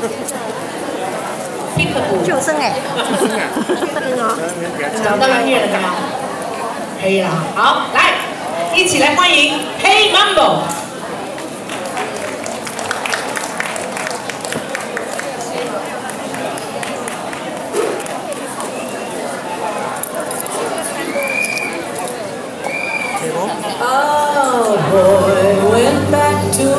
救生哎， 找到音乐了没有？可以了，好，来，一起来欢迎 Hey Mambo。 A boy went back to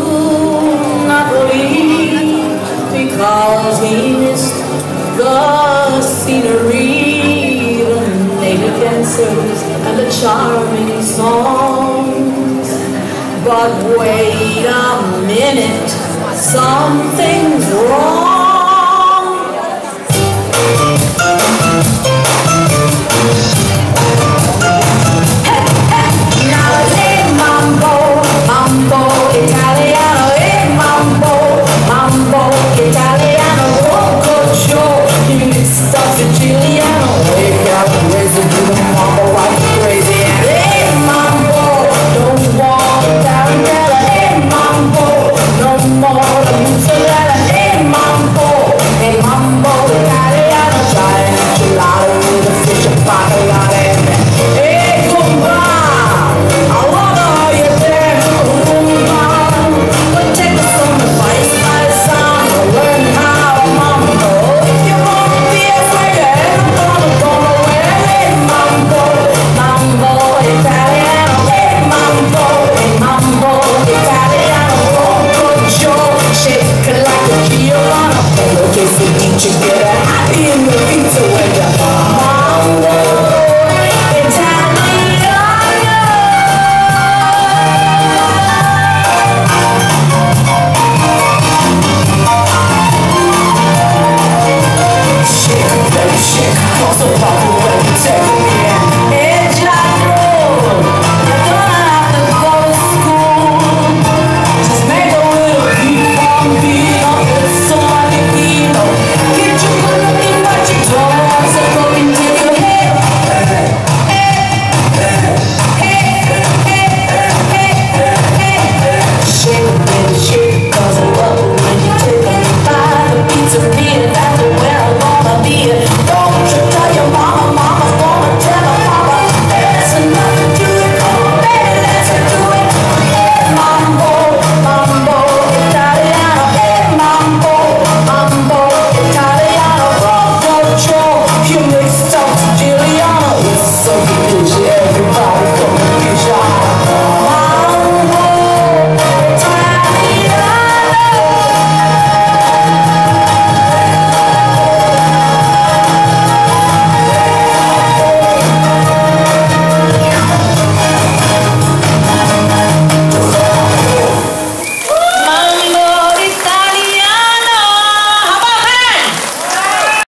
Napoli because he missed the scenery, the native dancers and the charming songs. But wait a minute, something's wrong. You get a happy in the